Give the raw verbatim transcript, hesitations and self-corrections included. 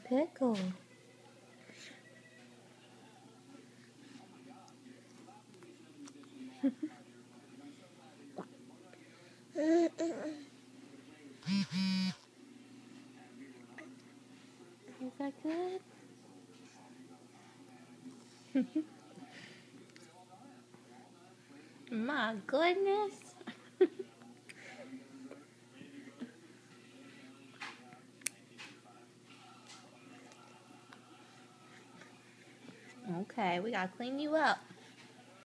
Pickle. Is that good? My goodness. Okay, we gotta clean you up.